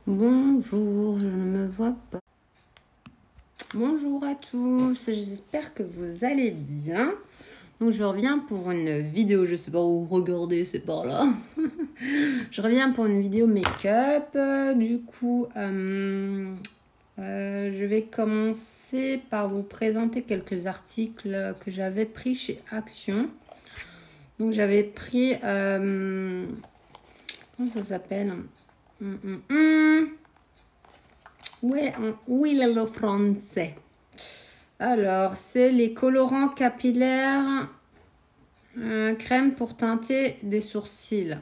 Bonjour, je ne me vois pas. Bonjour à tous, j'espère que vous allez bien. Donc je reviens pour une vidéo, je sais pas où regarder, c'est par là. Je reviens pour une vidéo make-up. Du coup, je vais commencer par vous présenter quelques articles que j'avais pris chez Action. Donc j'avais pris... comment ça s'appelle? Ouais, oui, le français. Alors, c'est les colorants capillaires, crème pour teinter des sourcils.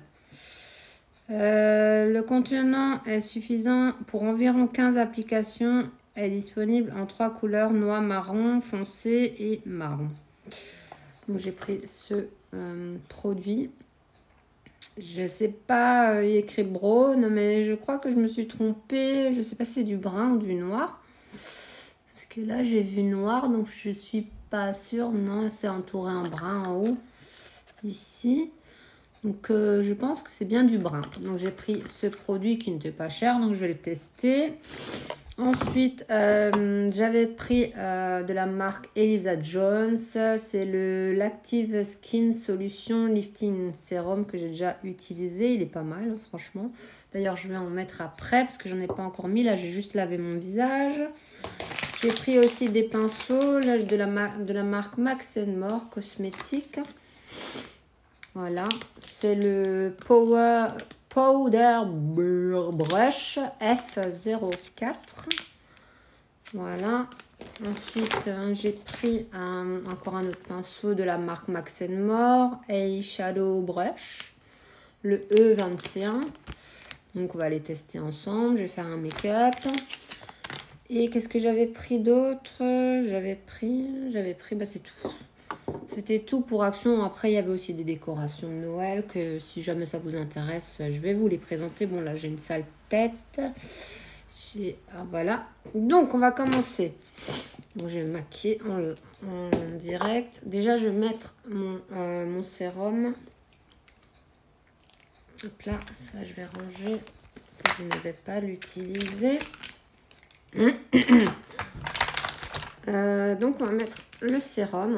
Le contenant est suffisant pour environ 15 applications. Est disponible en 3 couleurs, noir, marron, foncé et marron. Donc, j'ai pris ce produit. Je sais pas, il y a écrit brown, mais je crois que je me suis trompée. Je sais pas si c'est du brun ou du noir. Parce que là, j'ai vu noir, donc je suis pas sûre. Non, c'est entouré en brun en haut, ici. Donc, je pense que c'est bien du brun. Donc, j'ai pris ce produit qui n'était pas cher, donc je vais le tester. Ensuite, j'avais pris de la marque Elisa Jones. C'est le l'Active Skin Solution Lifting Serum que j'ai déjà utilisé. Il est pas mal, franchement. D'ailleurs, je vais en mettre après parce que j'en ai pas encore mis. Là, j'ai juste lavé mon visage. J'ai pris aussi des pinceaux là, de la marque Max More Cosmétiques. Voilà. C'est le Powder Brush F04. Voilà. Ensuite, j'ai pris encore un autre pinceau de la marque Max More Eyeshadow Brush, le E21. Donc, on va les tester ensemble. Je vais faire un make-up. Et qu'est-ce que j'avais pris d'autre? J'avais pris, bah c'est tout. C'était tout pour Action. Après, il y avait aussi des décorations de Noël que si jamais ça vous intéresse, je vais vous les présenter. Bon, là, j'ai une sale tête. Voilà. Donc, on va commencer. Donc, je vais me maquiller en direct. Déjà, je vais mettre mon sérum. Hop là, ça, je vais ranger parce que je ne vais pas l'utiliser. Donc, on va mettre le sérum.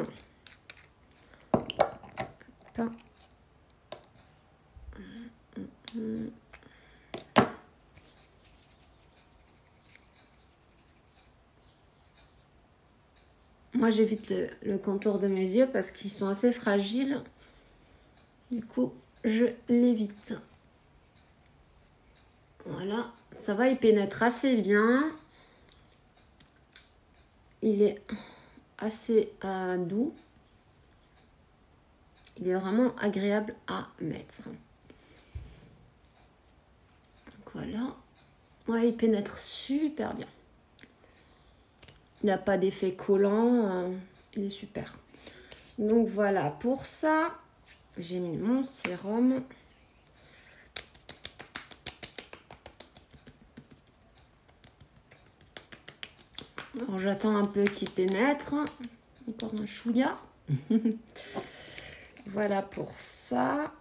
Moi, j'évite le contour de mes yeux parce qu'ils sont assez fragiles. Du coup, je l'évite. Voilà, ça va, il pénètre assez bien. Il est assez doux. Il est vraiment agréable à mettre. Donc voilà. Ouais, il pénètre super bien. Il n'a pas d'effet collant. Il est super. Donc voilà, pour ça, j'ai mis mon sérum. Alors j'attends un peu qu'il pénètre. Encore un chouïa. Voilà pour ça.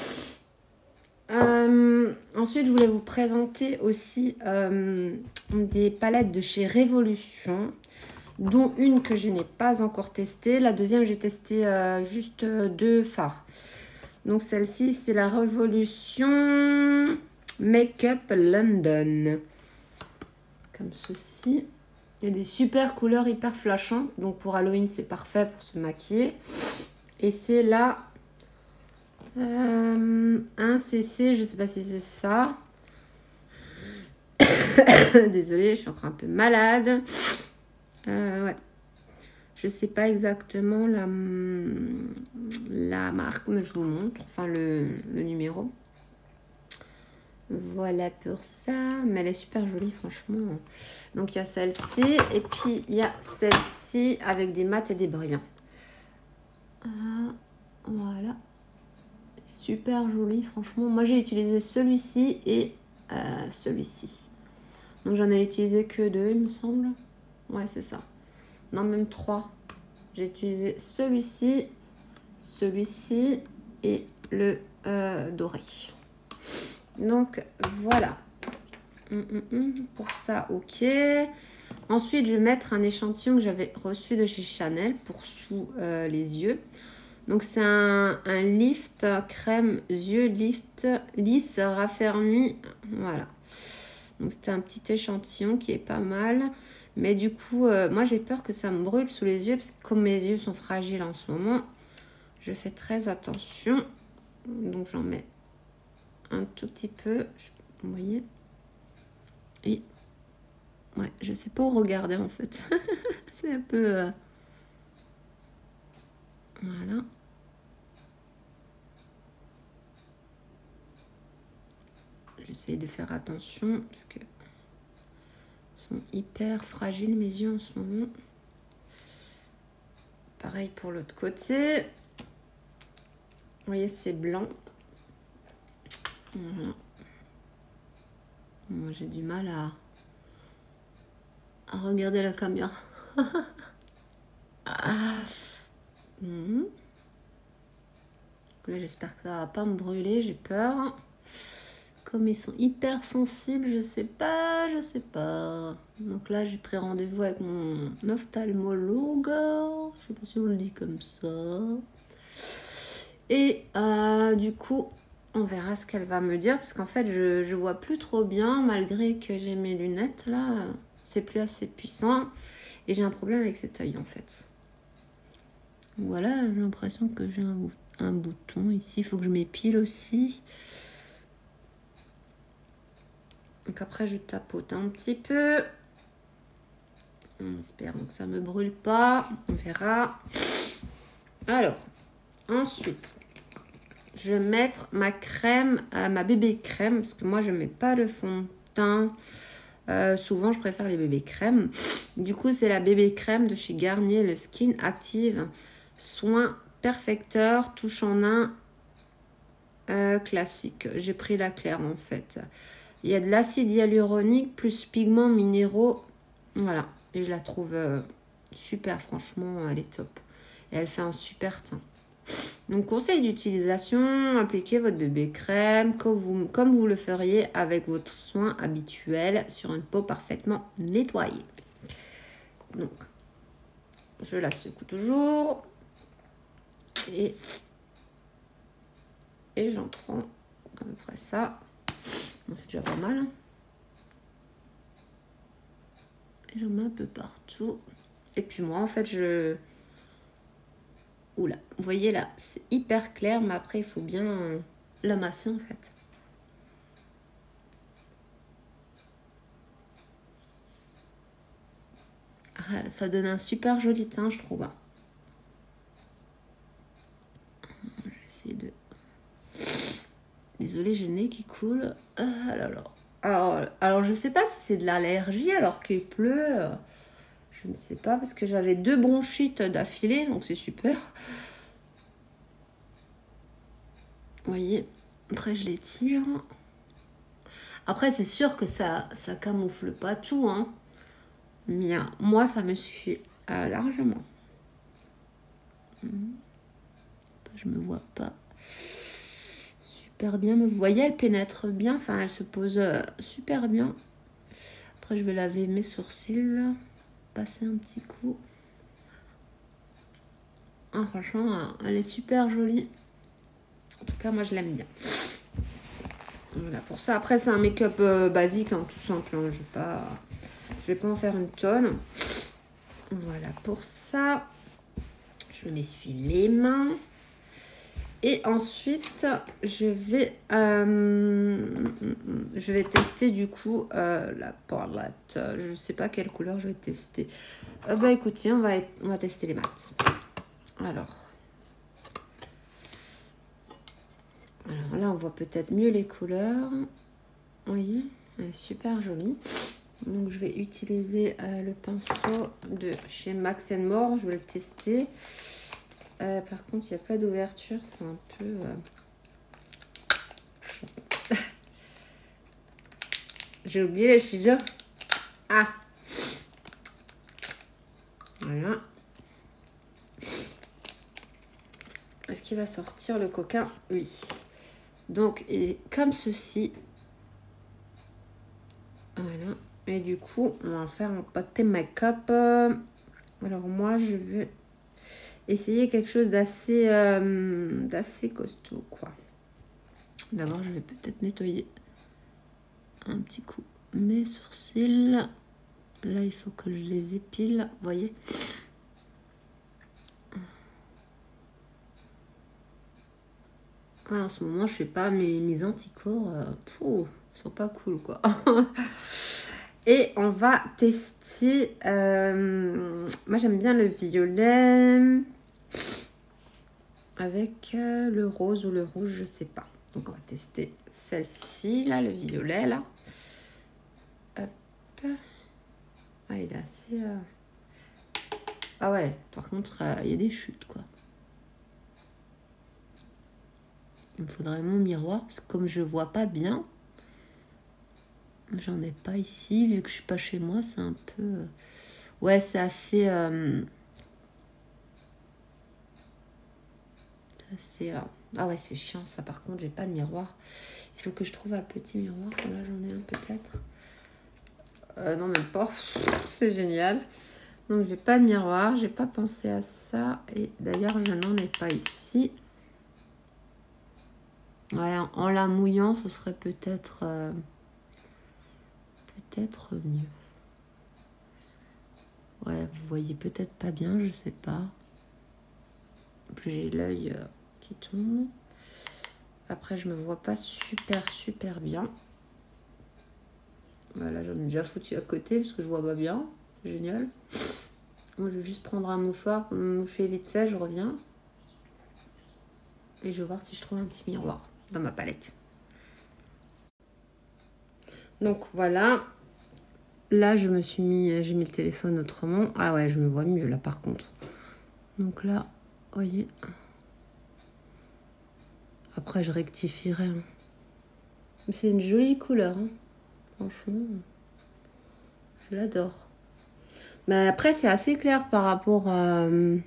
Ensuite, je voulais vous présenter aussi des palettes de chez Révolution, dont une que je n'ai pas encore testée. La deuxième, j'ai testé juste 2 fards. Donc celle-ci, c'est la Révolution Makeup London. Comme ceci. Il y a des super couleurs hyper flashantes. Donc pour Halloween, c'est parfait pour se maquiller. Et c'est là 1cc, je sais pas si c'est ça. Désolée, je suis encore un peu malade. Ouais. Je sais pas exactement la marque, mais je vous montre. Enfin, le numéro. Voilà pour ça. Mais elle est super jolie, franchement. Donc, il y a celle-ci. Et puis, il y a celle-ci avec des mats et des brillants. Voilà. Super joli, franchement. Moi, j'ai utilisé celui-ci et celui-ci. Donc, j'en ai utilisé que 2, il me semble. Ouais, c'est ça. Non, même 3. J'ai utilisé celui-ci, celui-ci et le doré. Donc, voilà. Pour ça, ok. Ensuite, je vais mettre un échantillon que j'avais reçu de chez Chanel pour sous les yeux. Donc, c'est un lift crème yeux lift lisse raffermi. Voilà. Donc, c'était un petit échantillon qui est pas mal. Mais du coup, moi, j'ai peur que ça me brûle sous les yeux. Parce que comme mes yeux sont fragiles en ce moment, je fais très attention. Donc, j'en mets un tout petit peu. Vous voyez? Et ouais, je sais pas où regarder en fait. C'est un peu... Voilà. J'essaie de faire attention parce que sont hyper fragiles mes yeux en ce moment. Pareil pour l'autre côté. Vous voyez, c'est blanc. Voilà. Moi, j'ai du mal à regarder la caméra. Là, j'espère que ça va pas me brûler, j'ai peur. Comme ils sont hyper sensibles, je sais pas. Donc là, j'ai pris rendez-vous avec mon ophtalmologue. Je sais pas si on le dit comme ça. Et du coup, on verra ce qu'elle va me dire. Parce qu'en fait, je vois plus trop bien. Malgré que j'ai mes lunettes, là, c'est plus assez puissant. Et j'ai un problème avec cet œil, en fait. Voilà, j'ai l'impression que j'ai un bouton ici. Il faut que je m'épile aussi. Donc après, je tapote un petit peu. En espérant que ça ne me brûle pas. On verra. Alors, ensuite, je vais mettre ma crème, ma bébé crème. Parce que moi, je ne mets pas le fond de teint. Souvent, je préfère les bébés crèmes. Du coup, c'est la bébé crème de chez Garnier, le Skin Active. Soin perfecteur, touche en un classique. J'ai pris la claire en fait. Il y a de l'acide hyaluronique plus pigments minéraux. Voilà. Et je la trouve super, franchement, elle est top. Et elle fait un super teint. Donc, conseil d'utilisation, appliquez votre bébé crème comme vous le feriez avec votre soin habituel sur une peau parfaitement nettoyée. Donc, je la secoue toujours. Et j'en prends à peu près ça. Bon, c'est déjà pas mal. Hein. Et j'en mets un peu partout. Et puis moi, en fait, Oula, vous voyez là, c'est hyper clair, mais après, il faut bien l'amasser, en fait. Ah, ça donne un super joli teint, je trouve. Je vais essayer de... Désolée, j'ai le nez qui coule. Ah là là. Alors, je sais pas si c'est de l'allergie alors qu'il pleut. Je ne sais pas parce que j'avais 2 bronchites d'affilée, donc c'est super. Vous voyez, après je les tire. Après, c'est sûr que ça camoufle pas tout, hein. Mais moi, ça me suffit largement. Je me vois pas super bien. Mais vous voyez, elle pénètre bien. Enfin, elle se pose super bien. Après, je vais laver mes sourcils. Passer un petit coup. Ah, franchement, elle est super jolie. En tout cas, moi, je l'aime bien. Voilà, pour ça. Après, c'est un make-up basique, hein, tout simple. Hein. Je vais pas en faire une tonne. Voilà, pour ça, je m'essuie les mains. Et ensuite, je vais tester du coup la palette. Je sais pas quelle couleur je vais tester. Bah écoutez, on va tester les mats. Alors là, on voit peut-être mieux les couleurs. Vous voyez, elle est super jolie. Donc, je vais utiliser le pinceau de chez Max More. Je vais le tester. Par contre, il n'y a pas d'ouverture. C'est un peu... J'ai oublié les ciseaux. Ah! Voilà. Est-ce qu'il va sortir le coquin? Oui. Donc, il est comme ceci. Voilà. Et du coup, on va faire un pâté make-up. Alors moi, je veux essayer quelque chose d'assez costaud, quoi. D'abord, je vais peut-être nettoyer un petit coup mes sourcils. Là, il faut que je les épile, vous voyez. En ce moment, je sais pas, mes anticorps, sont pas cool, quoi. Et on va tester... moi, j'aime bien le violet avec le rose ou le rouge, je sais pas. Donc, on va tester celle-ci, là, le violet, là. Hop. Ah, il est assez... Ah ouais, par contre, il y a des chutes, quoi. Il me faudrait mon miroir, parce que comme je vois pas bien, j'en ai pas ici, vu que je suis pas chez moi, c'est un peu... Ouais, c'est assez... Ah ouais, c'est chiant, ça, par contre, j'ai pas de miroir. Il faut que je trouve un petit miroir. Là, j'en ai un, peut-être. Non, même pas. C'est génial. Donc, j'ai pas de miroir, j'ai pas pensé à ça. Et d'ailleurs, je n'en ai pas ici. Ouais, en la mouillant, ce serait peut-être mieux. Ouais, vous voyez peut-être pas bien, je sais pas. En plus, j'ai l'œil qui tombe. Après, je me vois pas super bien. Voilà, j'en ai déjà foutu à côté parce que je vois pas bien. Génial. Moi, je vais juste prendre un mouchoir pour me moucher vite fait, je reviens. Et je vais voir si je trouve un petit miroir dans ma palette. Donc voilà. Là, j'ai mis le téléphone autrement. Ah ouais, je me vois mieux là par contre. Donc là, voyez. Après, je rectifierai. Hein. C'est une jolie couleur. Hein. Franchement, je l'adore. Mais après, c'est assez clair par rapport à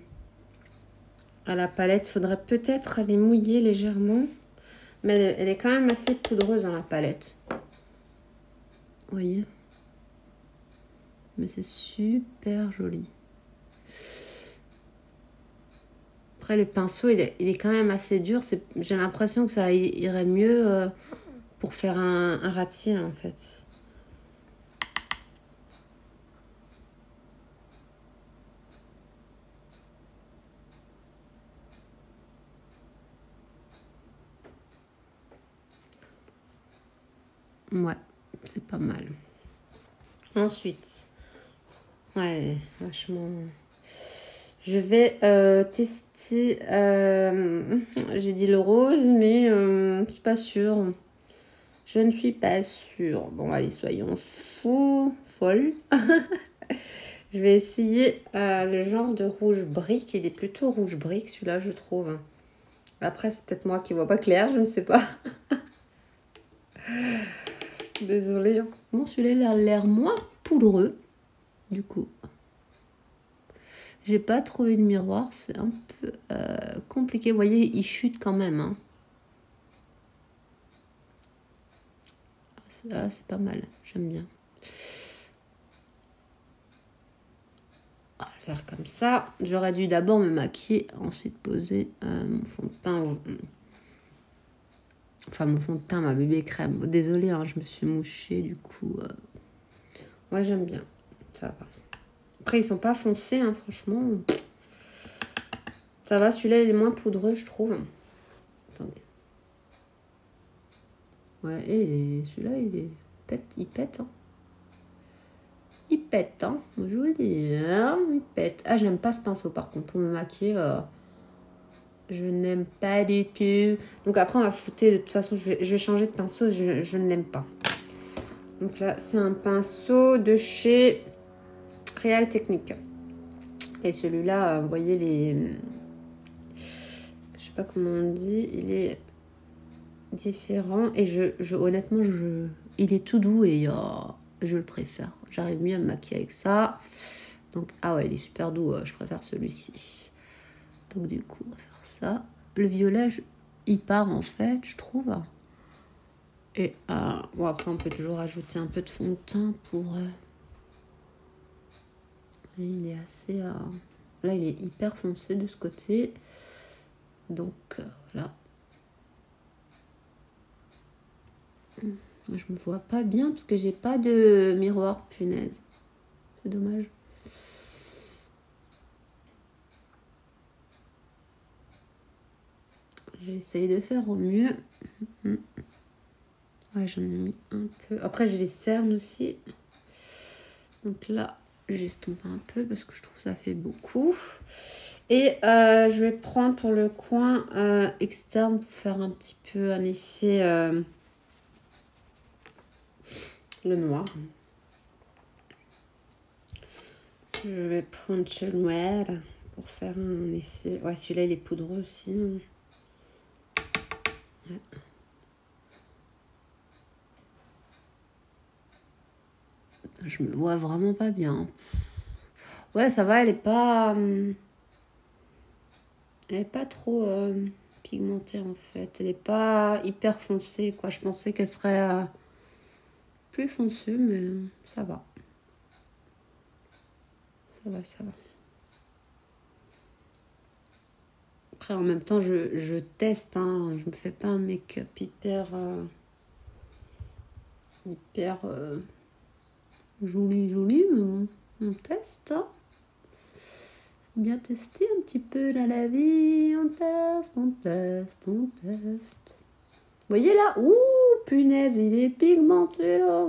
la palette. Faudrait peut-être aller mouiller légèrement. Mais elle est quand même assez poudreuse dans la palette. Vous voyez? Mais c'est super joli. Après, le pinceau, il est quand même assez dur. J'ai l'impression que ça irait mieux pour faire un ras de cils, en fait. Ouais, c'est pas mal. Ensuite, ouais, vachement... Je vais tester... j'ai dit le rose, mais je suis pas sûre. Je ne suis pas sûre. Bon, allez, soyons folles. Je vais essayer le genre de rouge brique. Il est plutôt rouge brique, celui-là, je trouve. Après, c'est peut-être moi qui vois pas clair, je ne sais pas. Désolée. Bon, celui-là, il a l'air moins poudreux, du coup. J'ai pas trouvé de miroir, c'est un peu compliqué. Vous voyez, il chute quand même. Hein. Ça, c'est pas mal, j'aime bien. On va le faire comme ça. J'aurais dû d'abord me maquiller, ensuite poser mon fond de teint. Enfin, mon fond de teint, ma bébé crème. Désolée, hein, je me suis mouchée, du coup. Ouais, j'aime bien. Ça va. Après, ils sont pas foncés, hein, franchement. Ça va, celui-là, il est moins poudreux, je trouve. Attendez. Ouais, et celui-là, il pète, hein. Il pète, hein. Je vous le dis, hein, il pète. Ah, j'aime pas ce pinceau, par contre, pour me maquiller. Je n'aime pas du tout. Donc après, on va foutre. De toute façon, je vais changer de pinceau. Je ne l'aime pas. Donc là, c'est un pinceau de chez Real Technique. Et celui-là, vous voyez les... Je sais pas comment on dit. Il est différent. Et honnêtement, il est tout doux et je le préfère. J'arrive mieux à me maquiller avec ça. Donc, ah ouais, il est super doux. Je préfère celui-ci. Donc du coup, on va faire ça. Le violet, il part en fait, je trouve. Et bon, après, on peut toujours ajouter un peu de fond de teint pour... il est assez... là, il est hyper foncé de ce côté. Donc, voilà. Je me vois pas bien parce que j'ai pas de miroir, punaise. C'est dommage. J'essaye de faire au mieux. Ouais, j'en ai mis un peu. Après, j'ai les cernes aussi. Donc là, j'estompe un peu parce que je trouve que ça fait beaucoup. Et je vais prendre pour le coin externe pour faire un petit peu un effet le noir. Je vais prendre ce noir pour faire un effet. Ouais, celui-là, il est poudreux aussi. Ouais. Je me vois vraiment pas bien. Ouais, ça va, elle est pas trop pigmentée en fait. Elle est pas hyper foncée, quoi. Je pensais qu'elle serait plus foncée, mais ça va. Ça va, ça va. Après, en même temps, je teste, hein. Je me fais pas un make-up hyper joli, mais on teste, hein. Bien tester un petit peu dans la vie. On teste. Vous voyez là? Ouh, punaise, il est pigmenté là.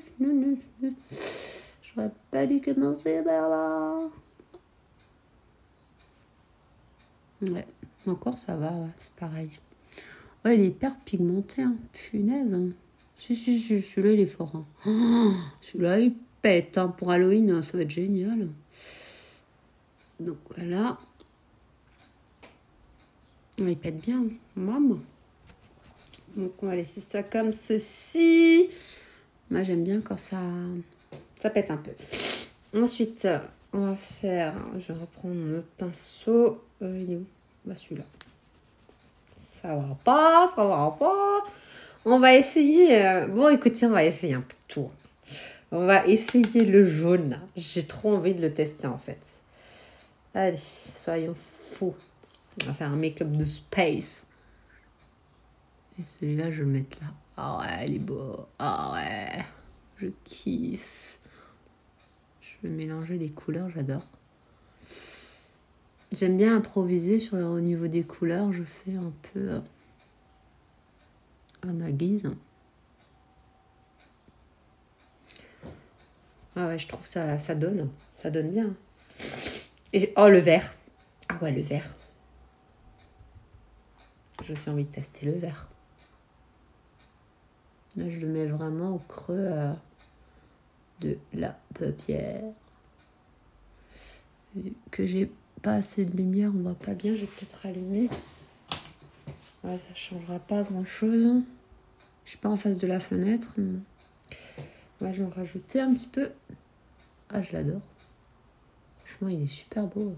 J'aurais pas dû commencer par là. Ouais, encore ça va, ouais, c'est pareil. Ouais, il est hyper pigmenté, hein. Punaise. Si, celui-là il est fort. Hein. Oh, celui-là il pète, hein. Pour Halloween, ça va être génial. Donc voilà. Il pète bien, maman. Donc on va laisser ça comme ceci. Moi j'aime bien quand ça pète un peu. Ensuite, on va faire... Je reprends mon autre pinceau. Il est où? Bah celui-là. Ça va pas. On va essayer... Bon écoutez, on va essayer un peu de tout. On va essayer le jaune. J'ai trop envie de le tester en fait. Allez, soyons fous. On va faire un make-up de space. Et celui-là, je vais le mettre là. Ah ouais, il est beau. Ah ouais, je kiffe. Je vais mélanger les couleurs, j'adore. J'aime bien improviser au niveau des couleurs. Je fais un peu à ma guise. Ah ouais, je trouve ça donne. Ça donne bien. Et, oh, le vert. Ah ouais, le vert. J'ai aussi envie de tester le vert. Là, je le mets vraiment au creux de la paupière. Vu que j'ai pas assez de lumière, on voit pas bien. Je vais peut-être allumer. Ouais, ça changera pas grand-chose. Je suis pas en face de la fenêtre. Ouais, je vais en rajouter un petit peu. Ah, je l'adore. Franchement, il est super beau.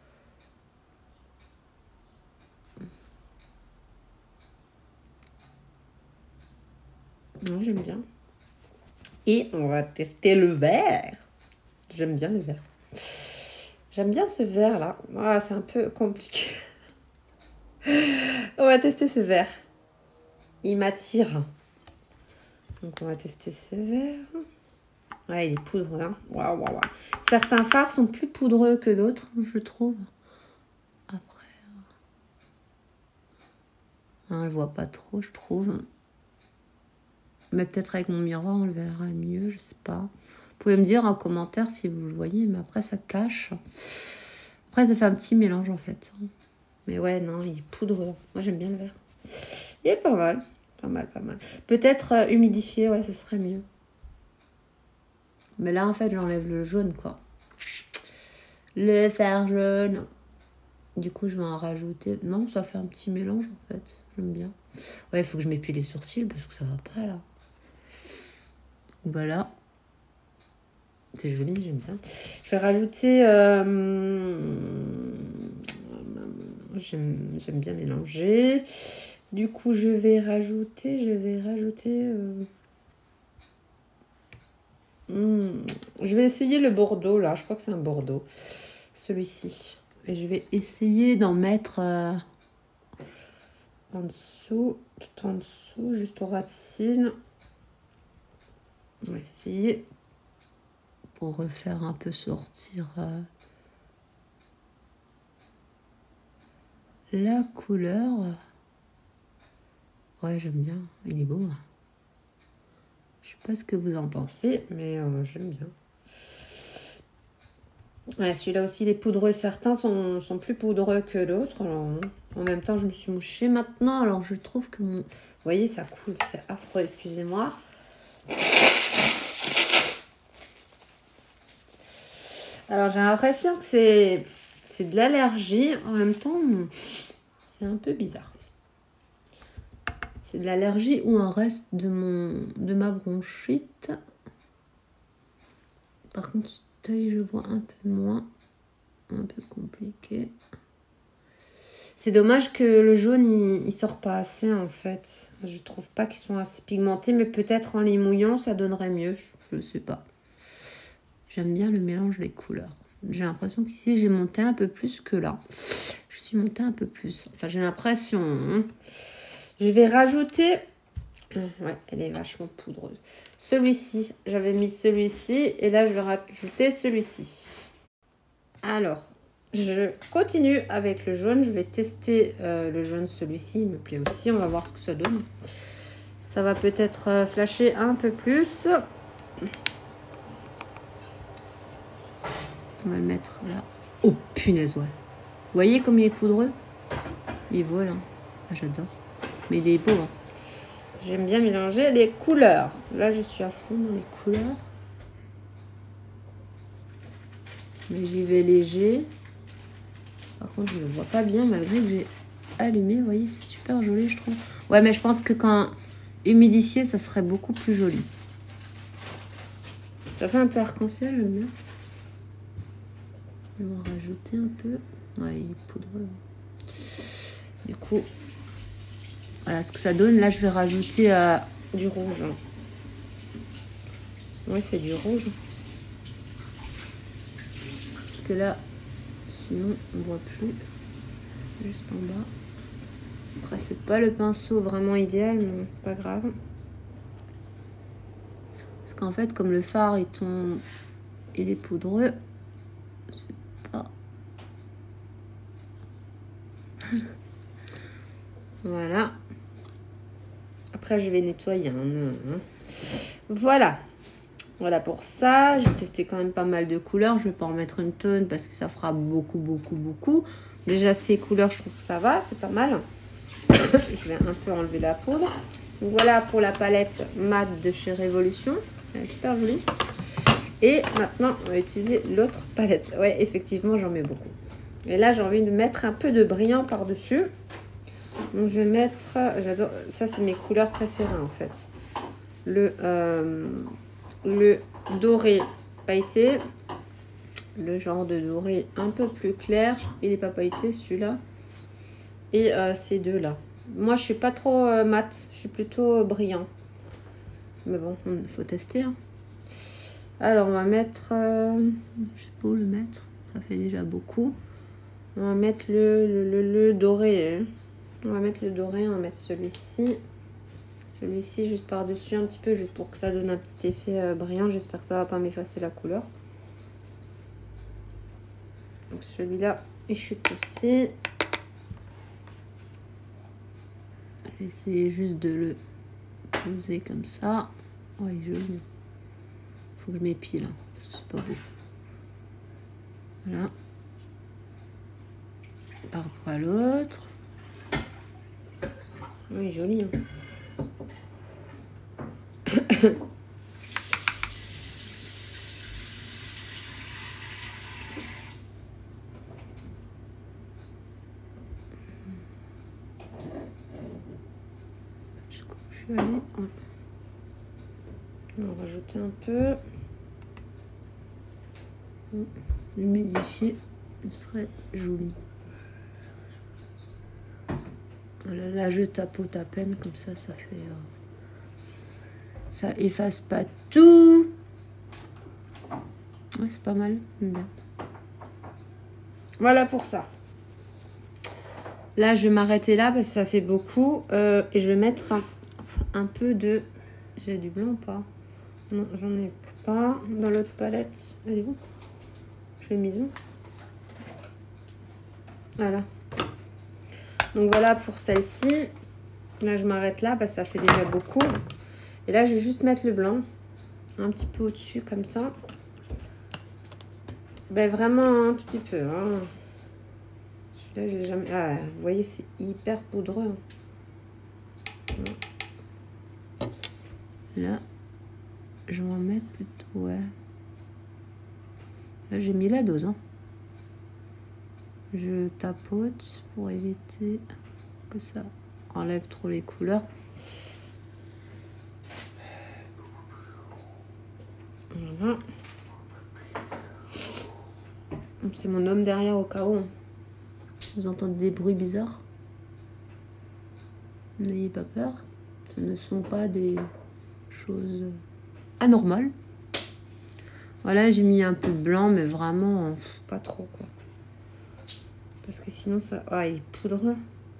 Ouais, j'aime bien. Et on va tester le vert. J'aime bien le vert. J'aime bien ce vert là. Ah, c'est un peu compliqué. On va tester ce vert. Il m'attire. Donc on va tester ce vert. Ouais, il est poudreux. Hein. Waouh. Certains fards sont plus poudreux que d'autres, je trouve. Après, on le voit pas trop, je trouve. Mais peut-être avec mon miroir, on le verra mieux, je sais pas. Vous pouvez me dire en commentaire si vous le voyez, mais après ça cache. Après ça fait un petit mélange en fait. Mais ouais, non, il est poudreux. Moi j'aime bien le vert. Il est pas mal. Pas mal. Peut-être humidifié, ouais, ça serait mieux. Mais là en fait j'enlève le jaune quoi. Le fer jaune. Du coup je vais en rajouter. Non, ça fait un petit mélange en fait. J'aime bien. Ouais, il faut que je m'épile les sourcils parce que ça va pas là. Voilà. C'est joli, j'aime bien. Je vais rajouter... j'aime bien mélanger. Du coup, je vais rajouter... je vais essayer le Bordeaux, là. Je crois que c'est un Bordeaux. Celui-ci. Et je vais essayer d'en mettre en dessous, tout en dessous, juste aux racines. On va essayer pour refaire un peu sortir la couleur. Ouais, j'aime bien. Il est beau. Je sais pas ce que vous en pensez, mais j'aime bien. Ouais, celui-là aussi, les poudreux, certains sont plus poudreux que d'autres. En même temps, je me suis mouchée maintenant. Alors, je trouve que mon... Vous voyez, ça coule. C'est affreux, excusez-moi. Alors, j'ai l'impression que c'est de l'allergie. En même temps, c'est un peu bizarre. C'est de l'allergie ou un reste de ma bronchite. Par contre, cet œil, je vois un peu moins. Un peu compliqué. C'est dommage que le jaune, il sort pas assez, en fait. Je trouve pas qu'ils sont assez pigmentés, mais peut-être en les mouillant, ça donnerait mieux. Je sais pas. J'aime bien le mélange des couleurs. J'ai l'impression qu'ici, j'ai monté un peu plus que là. Je suis montée un peu plus. Enfin, j'ai l'impression. Hein. Je vais rajouter... Ouais, elle est vachement poudreuse. Celui-ci. J'avais mis celui-ci. Et là, je vais rajouter celui-ci. Alors, je continue avec le jaune. Je vais tester le jaune, celui-ci. Il me plaît aussi. On va voir ce que ça donne. Ça va peut-être flasher un peu plus. On va le mettre là. Oh, punaise, ouais. Vous voyez comme il est poudreux? Il vole. Hein. Ah, j'adore. Mais il est beau. Hein. J'aime bien mélanger les couleurs. Là, je suis à fond dans les couleurs. Mais j'y vais léger. Par contre, je ne le vois pas bien malgré que j'ai allumé. Vous voyez, c'est super joli, je trouve. Ouais, mais je pense que quand humidifié, ça serait beaucoup plus joli. Ça fait un peu arc-en-ciel, j'aime bien. On va rajouter un peu. Ouais, il est poudreux. Du coup, voilà ce que ça donne. Là, je vais rajouter du rouge. Oui, c'est du rouge. Parce que là, sinon, on ne voit plus. Juste en bas. Après, c'est pas le pinceau vraiment idéal, mais c'est pas grave. Parce qu'en fait, comme le fard il est poudreux, c'est pas... Voilà. Après, je vais nettoyer. Voilà. Voilà pour ça. J'ai testé quand même pas mal de couleurs. Je vais pas en mettre une tonne parce que ça fera beaucoup. Déjà, ces couleurs, je trouve que ça va. C'est pas mal. Je vais un peu enlever la poudre. Donc, voilà pour la palette mat de chez Révolution. Elle est super jolie. Et maintenant, on va utiliser l'autre palette. Ouais, effectivement, j'en mets beaucoup. Et là, j'ai envie de mettre un peu de brillant par-dessus. Donc, je vais mettre... J'adore... Ça, c'est mes couleurs préférées, en fait. Le doré pailleté. Le genre de doré un peu plus clair. Il n'est pas pailleté, celui-là. Et ces deux-là. Moi, je suis pas trop mat. Je suis plutôt brillant. Mais bon, il faut tester. Hein. Alors, on va mettre... je sais pas où le mettre. Ça fait déjà beaucoup. On va mettre le doré. Hein. On va mettre le doré. On va mettre celui-ci. Celui-ci juste par-dessus un petit peu. Juste pour que ça donne un petit effet brillant. J'espère que ça va pas m'effacer la couleur. Donc, celui-là, il chute aussi. Je vais essayer juste de le poser comme ça. Ouais, joli. Faut que je m'épile. C'est pas beau. Voilà. Par rapport à l'autre. Oui, joli. Hein. Je suis allée. On va rajouter un peu. L'humidifier, ce serait joli. Voilà, là je tapote à peine, comme ça, ça fait... ça efface pas tout. Ouais, c'est pas mal. Bien. Voilà pour ça. Là, je vais m'arrêter là parce que ça fait beaucoup. Et je vais mettre un peu de... J'ai du blanc ou pas? Non, j'en ai pas. Dans l'autre palette. Elle est où? Je l'ai mise où? Voilà. Donc voilà pour celle-ci. Là, je m'arrête là parce que ça fait déjà beaucoup. Et là, je vais juste mettre le blanc. Un petit peu au-dessus, comme ça. Ben, vraiment un tout petit peu. Hein. Celui-là, j'ai jamais... Ah, vous voyez, c'est hyper poudreux. Là, je vais en mettre plutôt, ouais. Là, j'ai mis la dose. Hein. Je tapote pour éviter que ça enlève trop les couleurs. Voilà. C'est mon homme derrière au cas où. Vous entendez des bruits bizarres. N'ayez pas peur. Ce ne sont pas des choses anormales. Voilà, j'ai mis un peu de blanc, mais vraiment pas trop, quoi. Parce que sinon, ça... Ah, il est poudreux.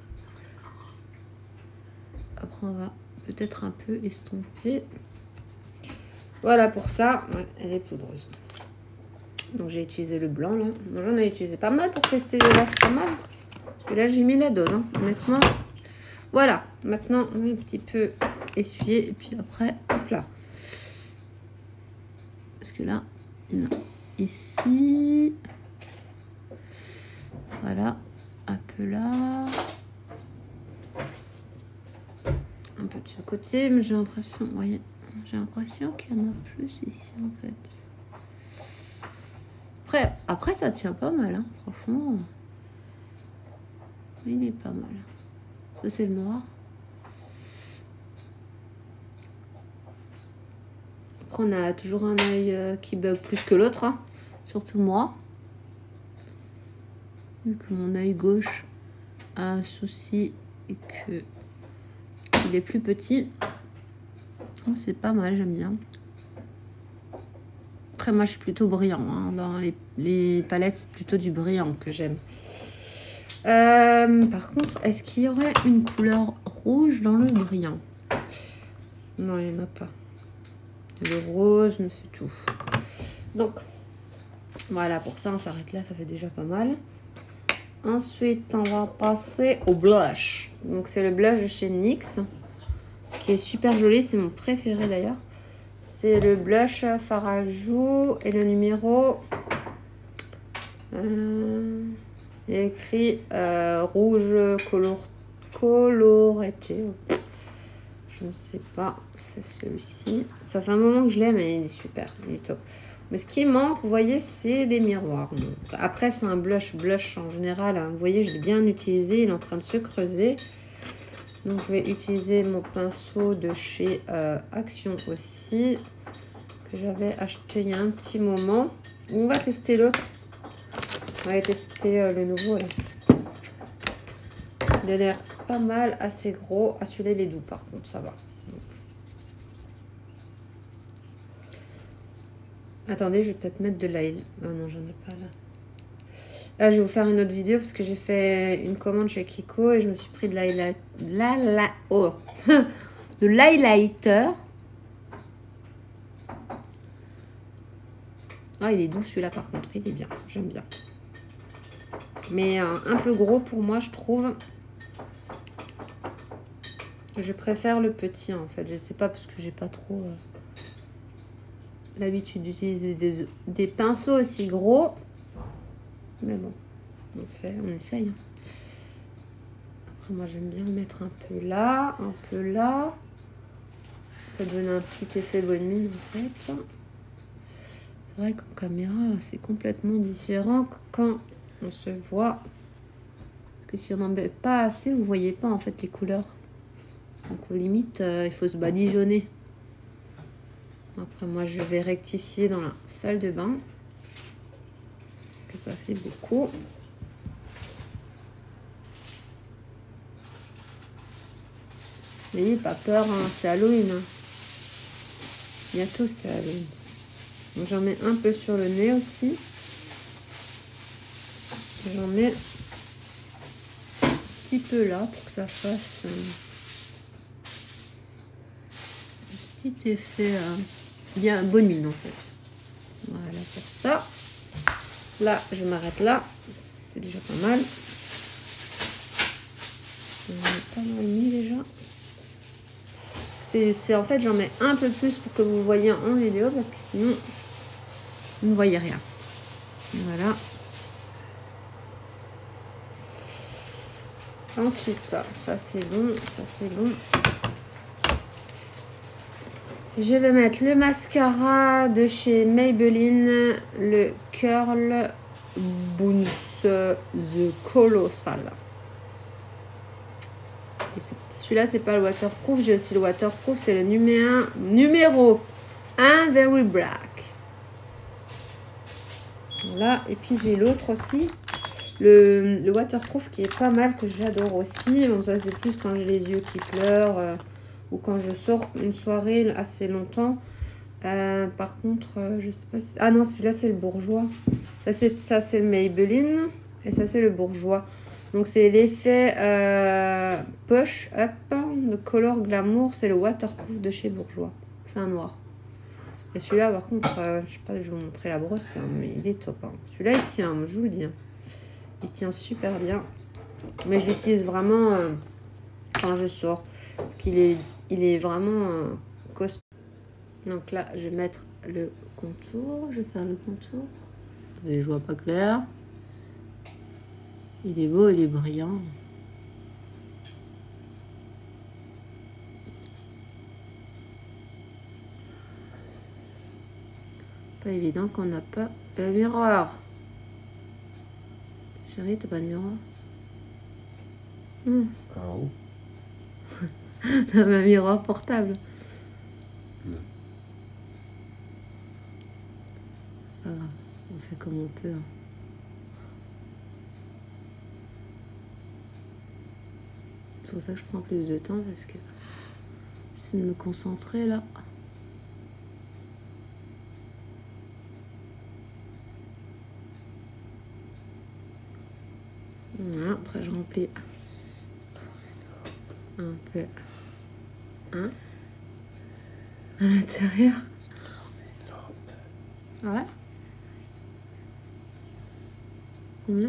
Après, on va peut-être un peu estomper. Voilà pour ça. Ouais, elle est poudreuse. Donc, j'ai utilisé le blanc, là. J'en ai utilisé pas mal pour tester là, c'est pas mal. Parce que là, j'ai mis la dose, hein, honnêtement. Voilà. Maintenant, on va un petit peu essuyer. Et puis après, hop là. Parce que là, il y en a ici. Voilà. Un peu là. Un peu de ce côté. Mais j'ai l'impression, vous voyez, j'ai l'impression qu'il y en a plus ici, en fait. Après, ça tient pas mal, hein, franchement. Il est pas mal. Ça, c'est le noir. Après, on a toujours un œil qui bug plus que l'autre, hein, surtout moi. Vu que mon œil gauche a un souci et qu'il est plus petit. Oh, c'est pas mal, j'aime bien. Après, moi, je suis plutôt brillant. Hein. Dans les palettes, c'est plutôt du brillant que j'aime. Par contre, est-ce qu'il y aurait une couleur rouge dans le brillant? Non, il n'y en a pas. Le rose, mais c'est tout. Donc, voilà, pour ça, on s'arrête là. Ça fait déjà pas mal. Ensuite, on va passer au blush. Donc, c'est le blush de chez NYX, qui est super joli. C'est mon préféré, d'ailleurs. C'est le blush Farajou et le numéro... il est écrit rouge colorété. Je ne sais pas, c'est celui-ci. Ça fait un moment que je l'ai, mais il est super, il est top. Mais ce qui manque, vous voyez, c'est des miroirs. Donc, après, c'est un blush en général. Hein, vous voyez, je l'ai bien utilisé. Il est en train de se creuser. Donc, je vais utiliser mon pinceau de chez Action aussi, que j'avais acheté il y a un petit moment. On va tester l'autre. On va tester le nouveau. Là. Il a l'air pas mal, assez gros. Ah, celui-là, il est doux, par contre, ça va. Donc. Attendez, je vais peut-être mettre de l'ail. Ah non, j'en ai pas là. Là, je vais vous faire une autre vidéo parce que j'ai fait une commande chez Kiko et je me suis pris de de l'highlighter. Ah, il est doux celui-là par contre, il est bien, j'aime bien. Mais un peu gros pour moi, je trouve. Je préfère le petit en fait, je sais pas parce que j'ai pas trop l'habitude d'utiliser des pinceaux aussi gros. Mais bon, on essaye. Après, moi, j'aime bien mettre un peu là, un peu là. Ça donne un petit effet bonne mine, en fait. C'est vrai qu'en caméra, c'est complètement différent quand on se voit. Parce que si on n'en met pas assez, vous voyez pas, en fait, les couleurs. Donc, aux limites, il faut se badigeonner. Après, moi, je vais rectifier dans la salle de bain. Que ça fait beaucoup. N'ayez pas peur, hein, c'est Halloween. Hein. Bientôt c'est Halloween. Donc j'en mets un peu sur le nez aussi. J'en mets un petit peu là pour que ça fasse un petit effet bien bonne mine en fait. Voilà pour ça. Là, je m'arrête là. C'est déjà pas mal. J'en ai pas mal mis déjà. C'est en fait, j'en mets un peu plus pour que vous voyez en vidéo parce que sinon, vous ne voyez rien. Voilà. Ensuite, ça c'est bon, ça c'est bon. Je vais mettre le mascara de chez Maybelline, le Curl Bounce The Colossal. Celui-là, c'est pas le waterproof. J'ai aussi le waterproof, c'est le numéro 1 Very Black. Voilà, et puis j'ai l'autre aussi. Le waterproof qui est pas mal, que j'adore aussi. Bon, ça, c'est plus quand j'ai les yeux qui pleurent ou quand je sors une soirée assez longtemps. Par contre, je sais pas si... Ah non, celui-là, c'est le bourgeois. Ça, c'est le Maybelline. Et ça, c'est le bourgeois. Donc, c'est l'effet Push Up. Le Color Glamour, c'est le waterproof de chez Bourgeois. C'est un noir. Et celui-là, par contre, je sais pas, je vais vous montrer la brosse, hein, mais il est top. Hein. Celui-là, il tient, je vous le dis. Hein. Il tient super bien. Mais je l'utilise vraiment quand je sors. Parce qu'il est, il est vraiment costaud. Donc là, je vais mettre le contour. Je vais faire le contour. Je vois pas clair. Il est beau, il est brillant. Pas évident qu'on n'a pas le miroir. Chérie, t'as pas de miroir? Ah oh. T'as un miroir portable. Non. C'est pas grave, on fait comme on peut. Hein. C'est pour ça que je prends plus de temps parce que j'essaie de me concentrer là. Voilà, après je remplis un peu à l'intérieur. Ouais. Combien?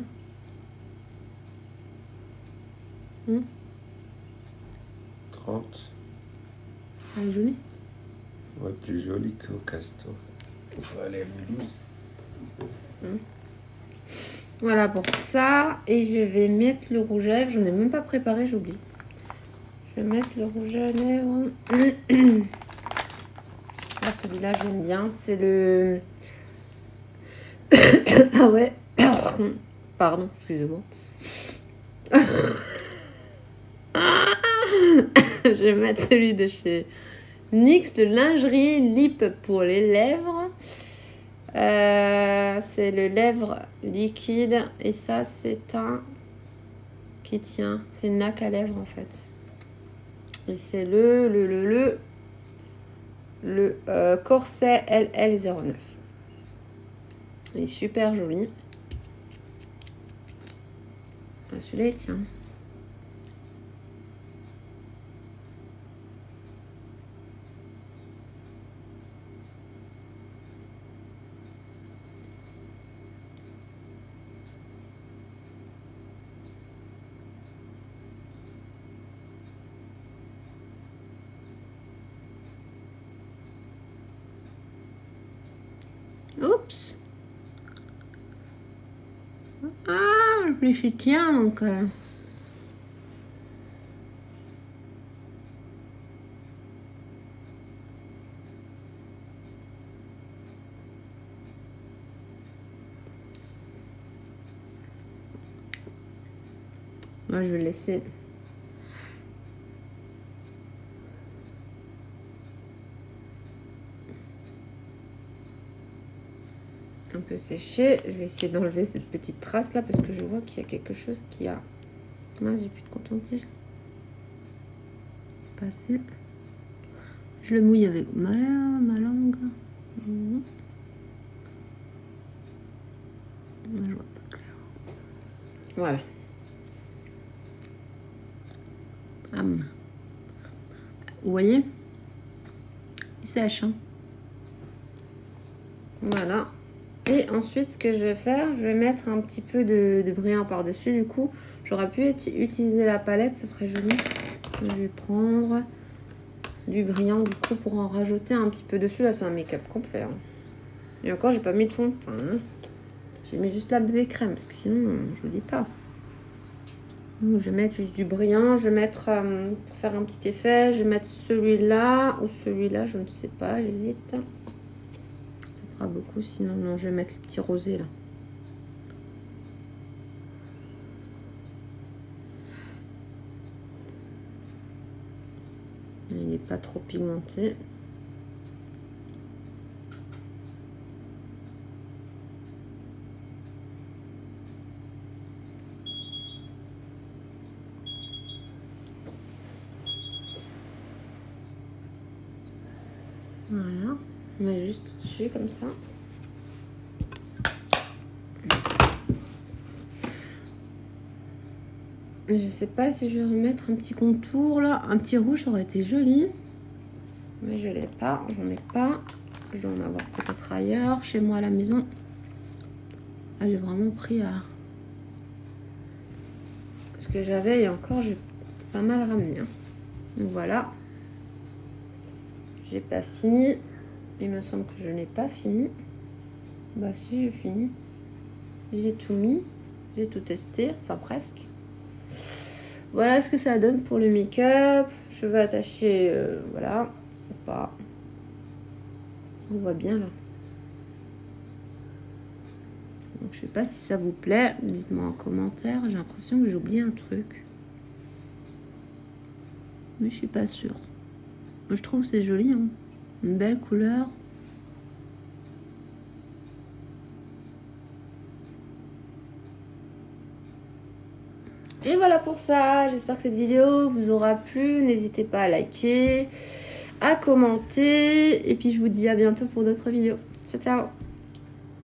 30. Elle est jolie. Ouais, plus joli qu'au castor. Il faut aller à Mulhouse. Voilà pour ça. Et je vais mettre le rouge à lèvres. Je n'ai même pas préparé, j'oublie. Je vais mettre le rouge à lèvres. Ah, celui-là, j'aime bien. C'est le... Ah ouais. Pardon, excusez-moi. Je vais mettre celui de chez NYX, de lingerie lip pour les lèvres. C'est le lèvre liquide. Et ça, c'est un qui tient. C'est une laque à lèvres, en fait. Et c'est le corset LL09. Il est super joli. Ah, celui-là, il tient. Oups. Ah, le fléchis tient donc. Moi, je vais le laisser. Un peu séché. Je vais essayer d'enlever cette petite trace là parce que je vois qu'il y a quelque chose qui a... Mince, j'ai plus de coton-tige. passer. Je le mouille avec ma langue. Je vois pas clair. Voilà. Vous voyez? Il sèche. Hein. Voilà. Et ensuite, ce que je vais faire, je vais mettre un petit peu de brillant par-dessus. Du coup, j'aurais pu utiliser la palette, ça ferait joli. Je vais prendre du brillant, du coup, pour en rajouter un petit peu dessus. Là, c'est un make-up complet. Hein. Et encore, j'ai pas mis de fond de teint. Hein. J'ai mis juste la bébé crème, parce que sinon, je vous dis pas. Donc, je vais mettre juste du brillant. Je vais mettre, pour faire un petit effet, je vais mettre celui-là ou celui-là, je ne sais pas, j'hésite. Beaucoup, sinon non, je vais mettre le petit rosé là. Il n'est pas trop pigmenté. Voilà, on met juste dessus comme ça. Je sais pas si je vais remettre un petit contour là. Un petit rouge aurait été joli. Mais je l'ai pas, j'en ai pas. Je dois en avoir peut-être ailleurs, chez moi à la maison. Ah, j'ai vraiment pris à ce que j'avais et encore j'ai pas mal ramené. Hein. Donc voilà. J'ai pas fini. Il me semble que je n'ai pas fini. Bah si, j'ai fini. J'ai tout mis. J'ai tout testé. Enfin presque. Voilà ce que ça donne pour le make-up. Cheveux attachés, voilà. Ou pas. On voit bien là. Donc, je sais pas si ça vous plaît. Dites-moi en commentaire. J'ai l'impression que j'ai oublié un truc. Mais je suis pas sûre. Je trouve que c'est joli. Hein. Une belle couleur. Et voilà pour ça. J'espère que cette vidéo vous aura plu. N'hésitez pas à liker, à commenter. Et puis je vous dis à bientôt pour d'autres vidéos. Ciao, ciao.